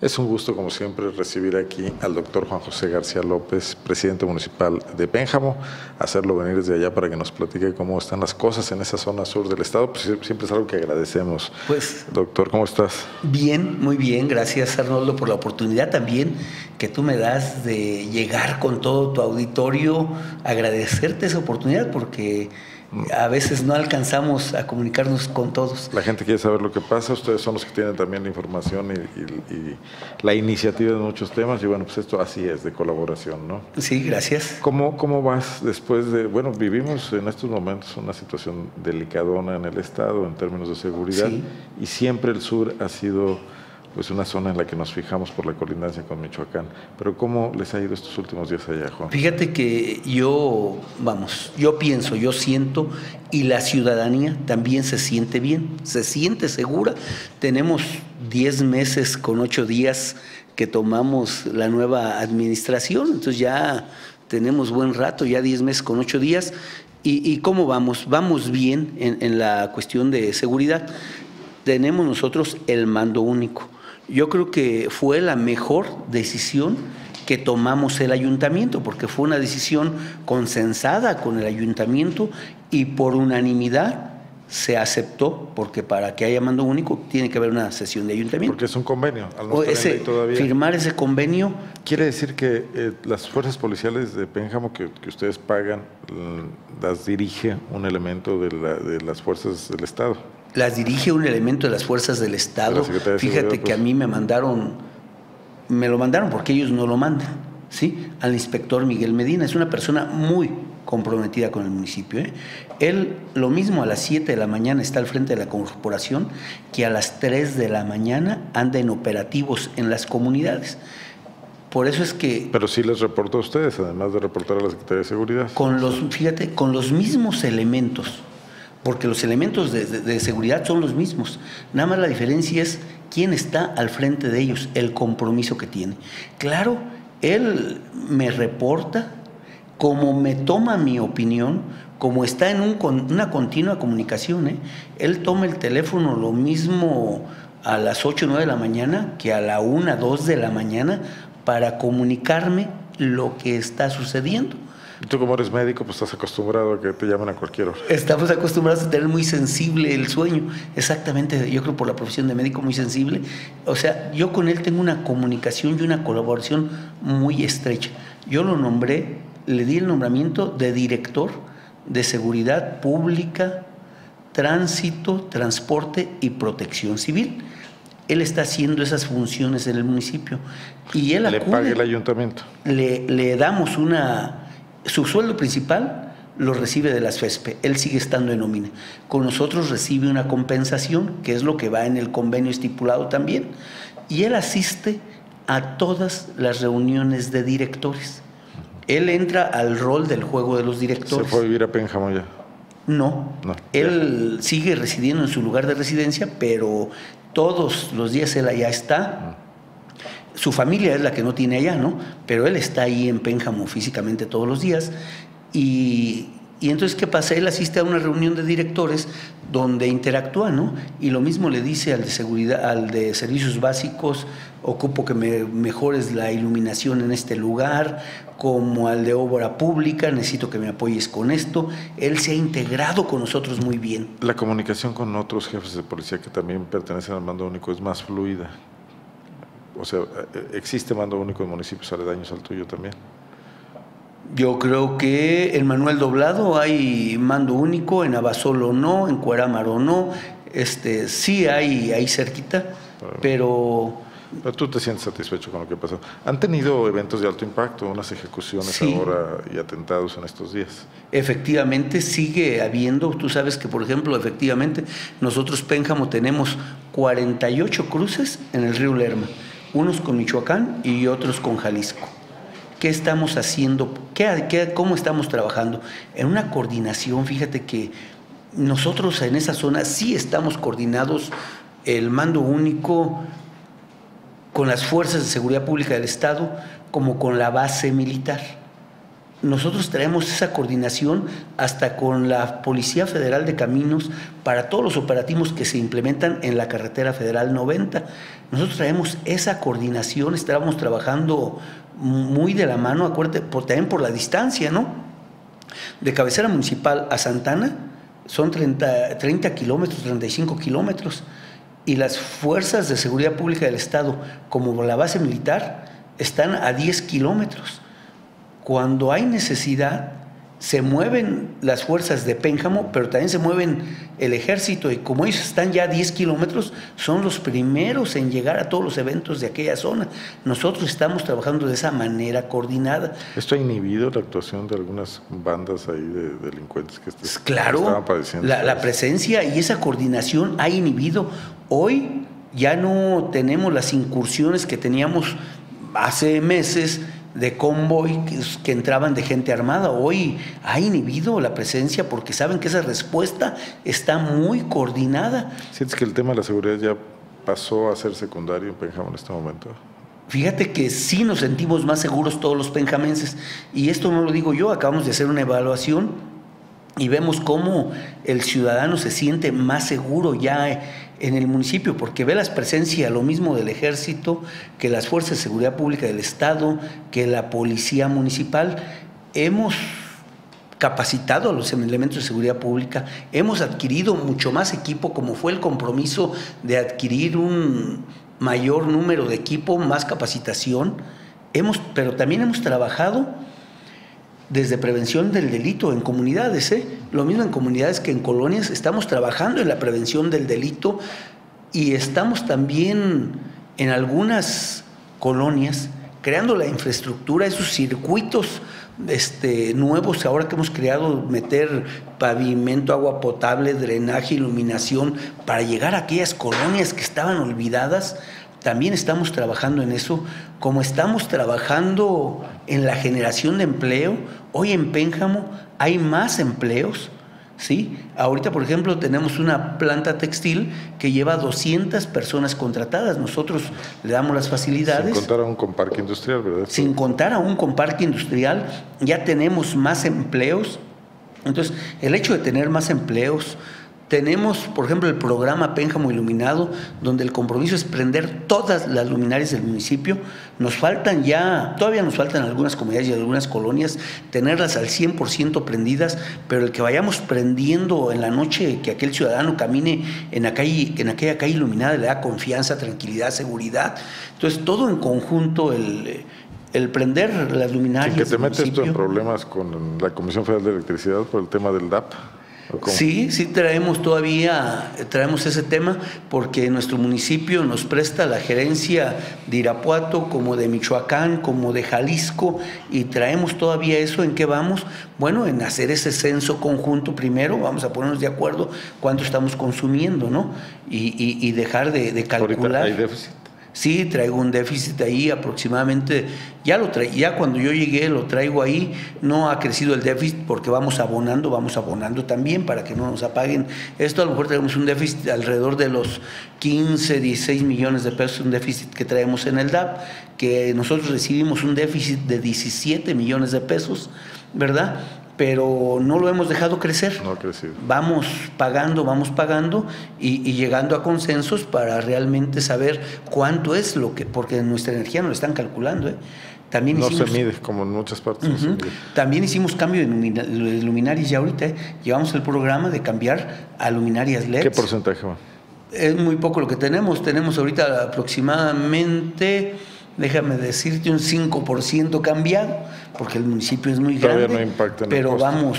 Es un gusto, como siempre, recibir aquí al doctor Juan José García López, presidente municipal de Pénjamo, hacerlo venir desde allá para que nos platique cómo están las cosas en esa zona sur del estado. Pues siempre es algo que agradecemos. Pues, doctor, ¿cómo estás? Bien, muy bien. Gracias, Arnoldo, por la oportunidad también que tú me das de llegar con todo tu auditorio. Agradecerte esa oportunidad porque a veces no alcanzamos a comunicarnos con todos. La gente quiere saber lo que pasa, ustedes son los que tienen también la información y la iniciativa de muchos temas, y bueno, pues esto así es, de colaboración, ¿no? Sí, gracias. ¿Cómo vas después de, bueno, vivimos en estos momentos una situación delicadona en el estado en términos de seguridad, Sí. Y siempre el sur ha sido pues una zona en la que nos fijamos por la colindancia con Michoacán, pero ¿cómo les ha ido estos últimos días allá, Juan? Fíjate que yo pienso, yo siento, y la ciudadanía también se siente bien, se siente segura. Tenemos 10 meses con 8 días que tomamos la nueva administración, entonces ya tenemos buen rato, ya 10 meses con 8 días. ¿Y cómo vamos? Vamos bien en la cuestión de seguridad. Tenemos nosotros el mando único. Yo creo que fue la mejor decisión que tomamos el ayuntamiento, porque fue una decisión consensada con el ayuntamiento y por unanimidad se aceptó, porque para que haya mando único tiene que haber una sesión de ayuntamiento. Porque es un convenio, al no estar en ley todavía. Firmar ese convenio. Quiere decir que las fuerzas policiales de Pénjamo que ustedes pagan, las dirige un elemento de las fuerzas del Estado. Las dirige un elemento de las fuerzas del Estado. Fíjate que a mí me lo mandaron porque ellos no lo mandan, ¿sí? Al inspector Miguel Medina. Es una persona muy comprometida con el municipio, ¿eh? Él, lo mismo, a las 7 de la mañana está al frente de la corporación, que a las 3 de la mañana anda en operativos en las comunidades. Por eso es que... Pero sí les reportó a ustedes, además de reportar a la Secretaría de Seguridad. Con los mismos elementos, porque los elementos de seguridad son los mismos. Nada más la diferencia es quién está al frente de ellos, el compromiso que tiene. Claro, él me reporta, como me toma mi opinión, como está en una continua comunicación, ¿eh? Él toma el teléfono lo mismo a las 8 o 9 de la mañana que a la 1, 2 de la mañana para comunicarme lo que está sucediendo. Tú, como eres médico, pues estás acostumbrado a que te llamen a cualquier hora. Estamos acostumbrados a tener muy sensible el sueño. Exactamente, yo creo por la profesión de médico muy sensible. O sea, yo con él tengo una comunicación y una colaboración muy estrecha. Yo lo nombré, le di el nombramiento de director de Seguridad Pública, Tránsito, Transporte y Protección Civil. Él está haciendo esas funciones en el municipio. Y él acude, ¿Le paga el ayuntamiento? Le damos su sueldo principal lo recibe de las FESPE, él sigue estando en nómina. Con nosotros recibe una compensación, que es lo que va en el convenio estipulado también, y él asiste a todas las reuniones de directores. Él entra al rol del juego de los directores. ¿Se fue a vivir a Pénjamo ya? No, él sigue residiendo en su lugar de residencia, pero todos los días él allá está. Su familia es la que no tiene allá, ¿no? Pero él está ahí en Pénjamo físicamente todos los días. Y entonces, ¿qué pasa? Él asiste a una reunión de directores donde interactúa, ¿no? Y lo mismo le dice al de seguridad, al de servicios básicos: ocupo que me mejores la iluminación en este lugar, como al de obra pública, necesito que me apoyes con esto. Él se ha integrado con nosotros muy bien. La comunicación con otros jefes de policía que también pertenecen al mando único es más fluida. O sea, ¿existe mando único en municipios aledaños al tuyo también? Yo creo que en Manuel Doblado hay mando único, en Abasolo no, en Cuerámaro no, sí hay cerquita, pero tú te sientes satisfecho con lo que pasó. ¿Han tenido eventos de alto impacto, unas ejecuciones sí, ahora y atentados en estos días? Efectivamente sigue habiendo. Tú sabes que, por ejemplo, efectivamente nosotros, Pénjamo, tenemos 48 cruces en el río Lerma, unos con Michoacán y otros con Jalisco. ¿Qué estamos haciendo? ¿Cómo estamos trabajando? En una coordinación. Fíjate que nosotros en esa zona sí estamos coordinados, el mando único, con las fuerzas de seguridad pública del Estado, como con la base militar. nosotros traemos esa coordinación hasta con la Policía Federal de Caminos para todos los operativos que se implementan en la carretera federal 90. Nosotros traemos esa coordinación, estábamos trabajando muy de la mano, acuérdate, también por la distancia, ¿no? De cabecera municipal a Santana son 30 kilómetros, 35 kilómetros, y las fuerzas de seguridad pública del Estado, como la base militar, están a 10 kilómetros. Cuando hay necesidad, se mueven las fuerzas de Pénjamo, pero también se mueven el ejército, y como ellos están ya a 10 kilómetros, son los primeros en llegar a todos los eventos de aquella zona. Nosotros estamos trabajando de esa manera coordinada. ¿Esto ha inhibido la actuación de algunas bandas ahí de delincuentes que claro, estaban padeciendo? La presencia y esa coordinación ha inhibido. Hoy ya no tenemos las incursiones que teníamos hace meses de convoy que entraban de gente armada. Hoy ha inhibido la presencia porque saben que esa respuesta está muy coordinada. ¿Sientes que el tema de la seguridad ya pasó a ser secundario en Pénjamo en este momento? Fíjate que sí nos sentimos más seguros todos los penjamenses, y esto no lo digo yo, acabamos de hacer una evaluación y vemos cómo el ciudadano se siente más seguro ya en el municipio, porque ve la presencia, lo mismo del ejército, que las fuerzas de seguridad pública del Estado, que la policía municipal. Hemos capacitado a los elementos de seguridad pública, hemos adquirido mucho más equipo, como fue el compromiso de adquirir un mayor número de equipo, más capacitación. Pero también hemos trabajado desde prevención del delito en comunidades, lo mismo en comunidades que en colonias. Estamos trabajando en la prevención del delito, y estamos también en algunas colonias creando la infraestructura, esos circuitos nuevos ahora que hemos creado, meter pavimento, agua potable, drenaje, iluminación, para llegar a aquellas colonias que estaban olvidadas. También estamos trabajando en eso, como estamos trabajando en la generación de empleo. Hoy en Pénjamo hay más empleos, ¿sí? Ahorita, por ejemplo, tenemos una planta textil que lleva 200 personas contratadas. Nosotros le damos las facilidades. Sin contar aún con parque industrial, ¿verdad? Sin contar aún con parque industrial, ya tenemos más empleos. Entonces, el hecho de tener más empleos, tenemos, por ejemplo, el programa Pénjamo Iluminado, donde el compromiso es prender todas las luminarias del municipio. Todavía nos faltan algunas comunidades y algunas colonias, tenerlas al 100% prendidas, pero el que vayamos prendiendo en la noche, que aquel ciudadano camine en aquella calle iluminada, le da confianza, tranquilidad, seguridad. Entonces, todo en conjunto, el prender las luminarias. ¿Que te metes tú en problemas con la Comisión Federal de Electricidad por el tema del DAP? Sí, traemos ese tema, porque nuestro municipio nos presta la gerencia de Irapuato, como de Michoacán, como de Jalisco, y traemos todavía eso. ¿En qué vamos? Bueno, en hacer ese censo conjunto primero, vamos a ponernos de acuerdo cuánto estamos consumiendo, ¿no? Y dejar de calcular. ¿Ahorita hay déficit? Sí, traigo un déficit ahí aproximadamente, ya cuando yo llegué lo traigo ahí. No ha crecido el déficit porque vamos abonando también para que no nos apaguen esto. A lo mejor tenemos un déficit alrededor de los 15, 16 millones de pesos, un déficit que traemos en el DAP, que nosotros recibimos un déficit de 17 millones de pesos, ¿verdad? Pero no lo hemos dejado crecer. No ha crecido. Vamos pagando y llegando a consensos para realmente saber cuánto es porque nuestra energía no lo están calculando. También no se mide, como en muchas partes. No se mide. También hicimos cambio de luminarias ya ahorita. Llevamos el programa de cambiar a luminarias LED. ¿Qué porcentaje va? Es muy poco lo que tenemos. Tenemos ahorita aproximadamente, déjame decirte, un 5% cambiado, porque el municipio es muy grande. Todavía no impacta en pero el costo. Vamos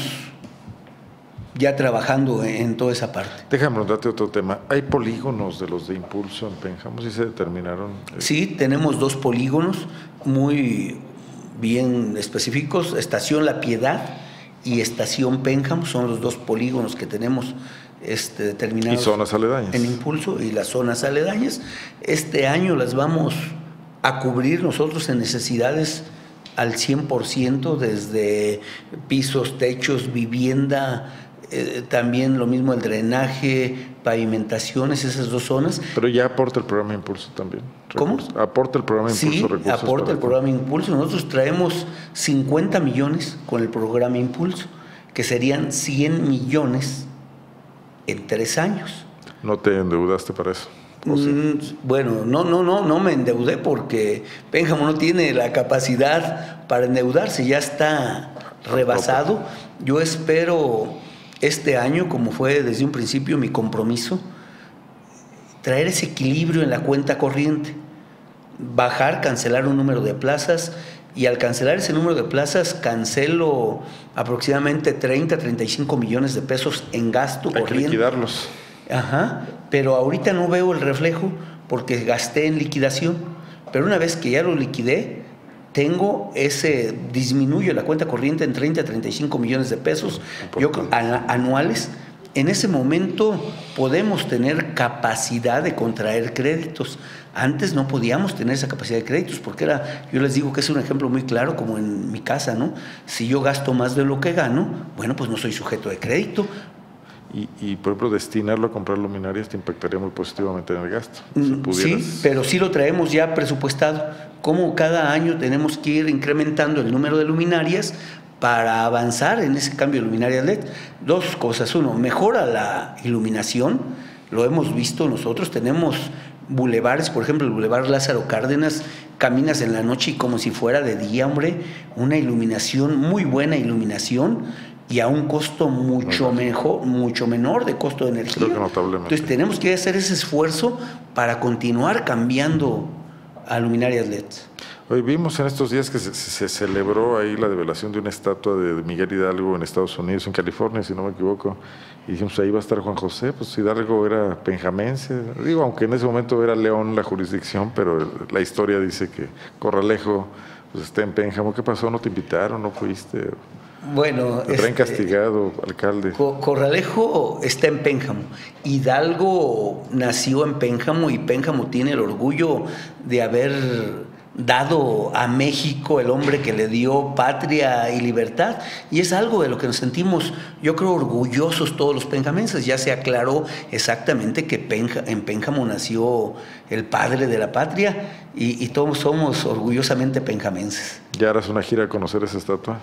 ya trabajando en toda esa parte. Déjame preguntarte otro tema. ¿Hay polígonos de los de impulso en Pénjamo? ¿Sí se determinaron? Sí, tenemos 2 polígonos muy bien específicos. Estación La Piedad y Estación Pénjamo son los 2 polígonos que tenemos determinados. ¿Y zonas aledañas? En impulso, y las zonas aledañas. Este año las vamos a cubrir nosotros en necesidades al 100%, desde pisos, techos, vivienda, también lo mismo el drenaje, pavimentaciones, esas 2 zonas. Pero ya aporta el programa Impulso también. Recursos. ¿Cómo? Aporta el programa Impulso Sí, recursos. aporta el programa Impulso. Nosotros traemos 50 millones con el programa Impulso, que serían 100 millones en 3 años. ¿No te endeudaste para eso? Bueno, no me endeudé porque Pénjamo no tiene la capacidad para endeudarse, ya está rebasado. Yo espero este año, como fue desde un principio mi compromiso, traer ese equilibrio en la cuenta corriente, bajar, cancelar un número de plazas, y al cancelar ese número de plazas cancelo aproximadamente 30-35 millones de pesos en gasto corriente. Hay que liquidarlos. Ajá, pero ahorita no veo el reflejo porque gasté en liquidación, pero una vez que ya lo liquidé, disminuyo la cuenta corriente en 30-35 millones de pesos anuales. En ese momento podemos tener capacidad de contraer créditos. Antes no podíamos tener esa capacidad de créditos porque yo les digo que es un ejemplo muy claro como en mi casa, ¿no? Si yo gasto más de lo que gano, bueno, pues no soy sujeto de crédito. Y por ejemplo, destinarlo a comprar luminarias te impactaría muy positivamente en el gasto. Sí, pero sí lo traemos ya presupuestado. Como cada año tenemos que ir incrementando el número de luminarias para avanzar en ese cambio de luminarias LED. 2 cosas. 1, mejora la iluminación. Lo hemos visto nosotros. Tenemos bulevares, por ejemplo, el bulevar Lázaro Cárdenas, caminas en la noche y como si fuera de día, hombre. Una iluminación, muy buena iluminación, y a un costo mucho menor de costo de energía. Creo que notablemente. Entonces tenemos que hacer ese esfuerzo para continuar cambiando a luminarias LED. Hoy vimos en estos días que se celebró ahí la develación de una estatua de Miguel Hidalgo en Estados Unidos, en California, si no me equivoco, y dijimos, ahí va a estar Juan José. Pues Hidalgo era penjamense, digo, aunque en ese momento era León la jurisdicción, pero la historia dice que Corralejo pues está en Pénjamo. ¿Qué pasó? ¿No te invitaron? ¿No fuiste? Bueno, te traen castigado, alcalde. Corralejo está en Pénjamo. Hidalgo nació en Pénjamo y Pénjamo tiene el orgullo de haber dado a México el hombre que le dio patria y libertad, y es algo de lo que nos sentimos, yo creo, orgullosos todos los penjamenses. Ya se aclaró exactamente que en Pénjamo nació el padre de la patria y todos somos orgullosamente penjamenses. ¿Ya harás una gira a conocer esa estatua?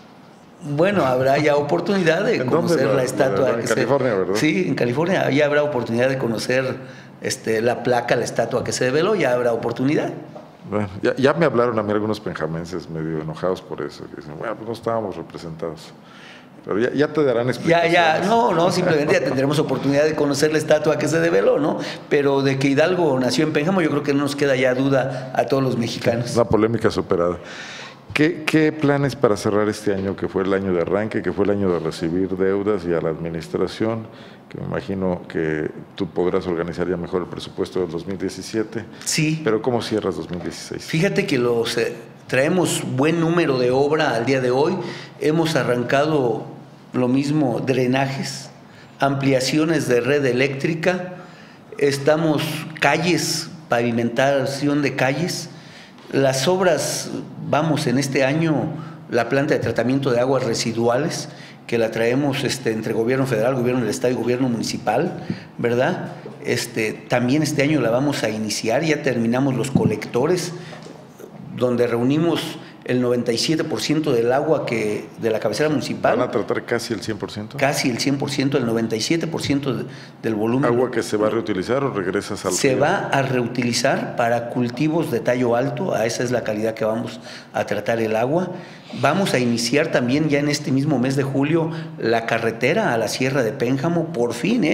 Bueno, habrá ya oportunidad de conocer la estatua. En California, ¿verdad? Sí, en California ya habrá oportunidad de conocer la placa, la estatua que se develó, ya habrá oportunidad. Bueno, ya me hablaron a mí algunos penjamenses medio enojados por eso, que dicen, bueno, pues no estábamos representados. Pero ya te darán explicaciones. No, simplemente ya tendremos oportunidad de conocer la estatua que se develó, ¿no? Pero de que Hidalgo nació en Pénjamo, yo creo que no nos queda ya duda a todos los mexicanos. Una polémica superada. ¿Qué planes para cerrar este año, que fue el año de arranque, que fue el año de recibir deudas y a la administración, que me imagino que tú podrás organizar ya mejor el presupuesto del 2017? Sí. Pero ¿cómo cierras 2016? Fíjate que traemos buen número de obra al día de hoy. Hemos arrancado lo mismo, drenajes, ampliaciones de red eléctrica, estamos calles, pavimentación de calles. Las obras, en este año, la planta de tratamiento de aguas residuales, que la traemos entre gobierno federal, gobierno del estado y gobierno municipal, ¿verdad? También este año la vamos a iniciar, ya terminamos los colectores, donde reunimos el 97% del agua de la cabecera municipal. ¿Van a tratar casi el 100%? Casi el 100%, el 97% del volumen. ¿Agua que se va a reutilizar o regresas al Se va a reutilizar para cultivos de tallo alto, a esa es la calidad que vamos a tratar el agua. Vamos a iniciar también ya en este mismo mes de julio la carretera a la Sierra de Pénjamo, por fin,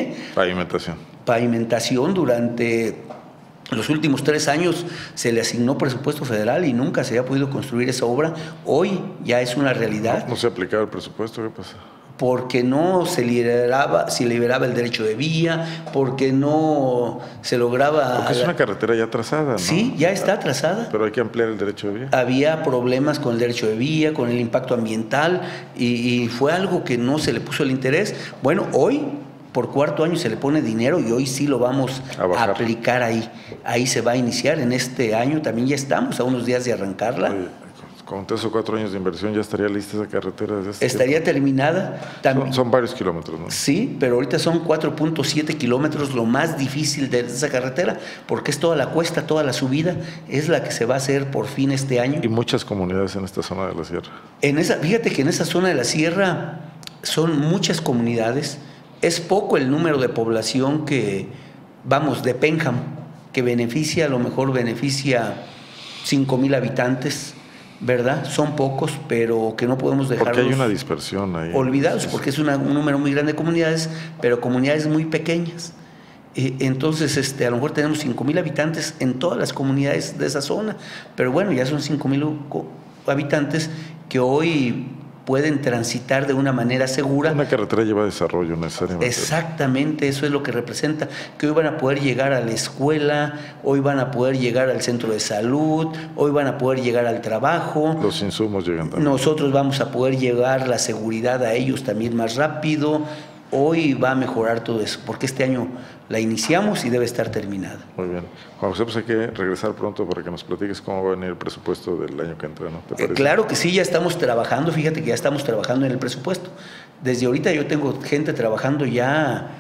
Pavimentación durante los últimos 3 años se le asignó presupuesto federal y nunca se había podido construir esa obra. Hoy ya es una realidad. ¿No se aplicaba el presupuesto? ¿Qué pasa? Porque no se liberaba el derecho de vía, porque no se lograba... Porque es una carretera ya trazada, ¿no? Sí, ya está trazada. Pero hay que ampliar el derecho de vía. Había problemas con el derecho de vía, con el impacto ambiental, y fue algo que no se le puso el interés. Bueno, hoy por 4º año se le pone dinero y hoy sí lo vamos a aplicar ahí. Ahí se va a iniciar en este año, también ya estamos a unos días de arrancarla. con 3 o 4 años de inversión ya estaría lista esa carretera. Estaría terminada. Son varios kilómetros, ¿no? Sí, pero ahorita son 4.7 kilómetros, lo más difícil de esa carretera, porque es toda la cuesta, toda la subida, es la que se va a hacer por fin este año. Y muchas comunidades en esta zona de la sierra. Fíjate que en esa zona de la sierra son muchas comunidades, es poco el número de población que, de Pénjamo, que beneficia, a lo mejor beneficia 5,000 habitantes, ¿verdad? Son pocos, pero que no podemos dejarlos. Porque hay una dispersión ahí. Olvidados, porque es un número muy grande de comunidades, pero comunidades muy pequeñas. Entonces, a lo mejor tenemos 5,000 habitantes en todas las comunidades de esa zona, pero bueno, ya son 5,000 habitantes que hoy pueden transitar de una manera segura. Una carretera lleva desarrollo necesariamente. Exactamente, eso es lo que representa, que hoy van a poder llegar a la escuela, hoy van a poder llegar al centro de salud, hoy van a poder llegar al trabajo. Los insumos llegan también. Nosotros vamos a poder llevar la seguridad a ellos también más rápido. Hoy va a mejorar todo eso, porque este año la iniciamos y debe estar terminada. Muy bien. Juan José, pues hay que regresar pronto para que nos platiques cómo va a venir el presupuesto del año que entra, ¿no? ¿Te parece? Claro que sí, ya estamos trabajando, fíjate que ya estamos trabajando en el presupuesto. Desde ahorita yo tengo gente trabajando ya,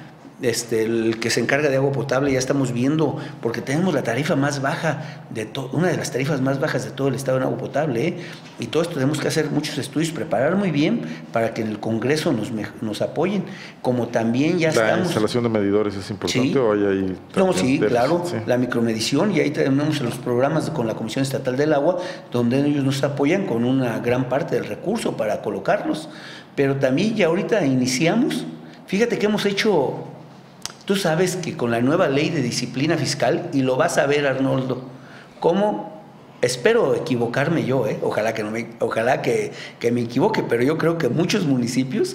el que se encarga de agua potable, ya estamos viendo, porque tenemos la tarifa más baja una de las tarifas más bajas de todo el estado en agua potable, y todo esto tenemos que hacer muchos estudios, preparar muy bien para que en el Congreso nos apoyen, como también ya estamos... ¿La instalación de medidores es importante? Sí. ¿O hay ahí No, sí, claro, sí. La micromedición, y ahí tenemos los programas con la Comisión Estatal del Agua, donde ellos nos apoyan con una gran parte del recurso para colocarlos, pero también ya ahorita iniciamos, fíjate que hemos hecho... Tú sabes que con la nueva ley de disciplina fiscal, y lo vas a ver, Arnoldo, cómo, espero equivocarme yo, ojalá que me equivoque, pero yo creo que muchos municipios,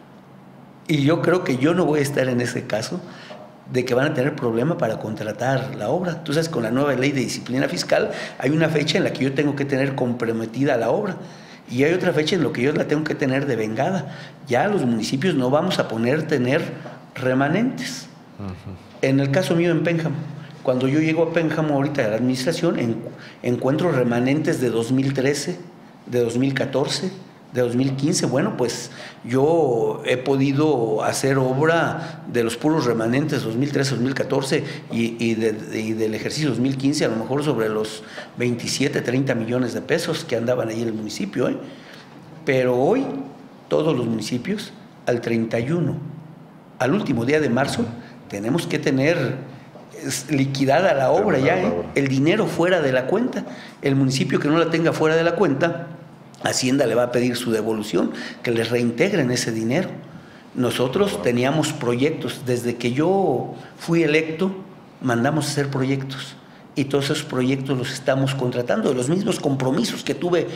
y yo creo que yo no voy a estar en ese caso, de que van a tener problema para contratar la obra. Tú sabes, con la nueva ley de disciplina fiscal hay una fecha en la que yo tengo que tener comprometida la obra, y hay otra fecha en la que yo la tengo que tener devengada. Ya los municipios no vamos a tener remanentes. En el caso mío en Pénjamo, cuando yo llego a Pénjamo ahorita a la administración, encuentro remanentes de 2013, de 2014, de 2015. Bueno, pues yo he podido hacer obra de los puros remanentes 2013, 2014 y del ejercicio 2015, a lo mejor sobre los 27, 30 millones de pesos que andaban ahí en el municipio. Pero hoy todos los municipios al 31, al último día de marzo, tenemos que tener liquidada la obra ya, el dinero fuera de la cuenta. El municipio que no la tenga fuera de la cuenta, Hacienda le va a pedir su devolución, que les reintegren ese dinero. Nosotros teníamos proyectos, desde que yo fui electo, mandamos a hacer proyectos, y todos esos proyectos los estamos contratando, de los mismos compromisos que tuve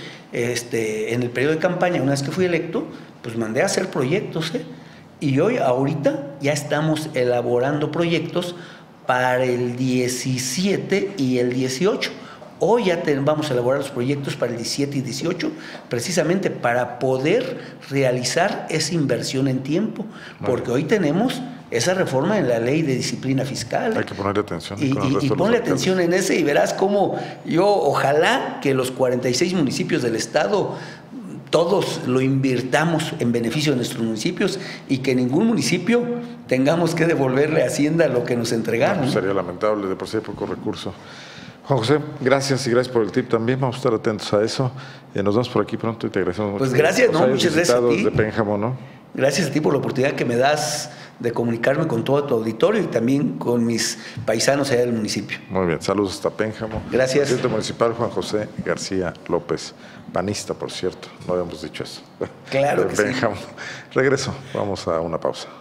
en el periodo de campaña. Una vez que fui electo, pues mandé a hacer proyectos, Y ahorita ya estamos elaborando proyectos para el 17 y el 18. Hoy ya vamos a elaborar los proyectos para el 17 y 18, precisamente para poder realizar esa inversión en tiempo, porque hoy tenemos esa reforma en la ley de disciplina fiscal. Hay que ponerle atención. Y ponle atención en ese, y verás cómo ojalá que los 46 municipios del estado todos lo invirtamos en beneficio de nuestros municipios, y que ningún municipio tengamos que devolverle a Hacienda lo que nos entregaron. No, sería lamentable, de por sí hay poco recurso. Juan José, gracias, y gracias por el tip también. Vamos a estar atentos a eso. Nos vemos por aquí pronto y te agradecemos mucho. Pues gracias, muchas gracias a ti. De Pénjamo, ¿no? Gracias a ti por la oportunidad que me das de comunicarme con todo tu auditorio y también con mis paisanos allá del municipio. Muy bien, saludos hasta Pénjamo. Gracias. Presidente municipal Juan José García López, panista, por cierto, no habíamos dicho eso. Claro que sí. Pénjamo. Regreso, vamos a una pausa.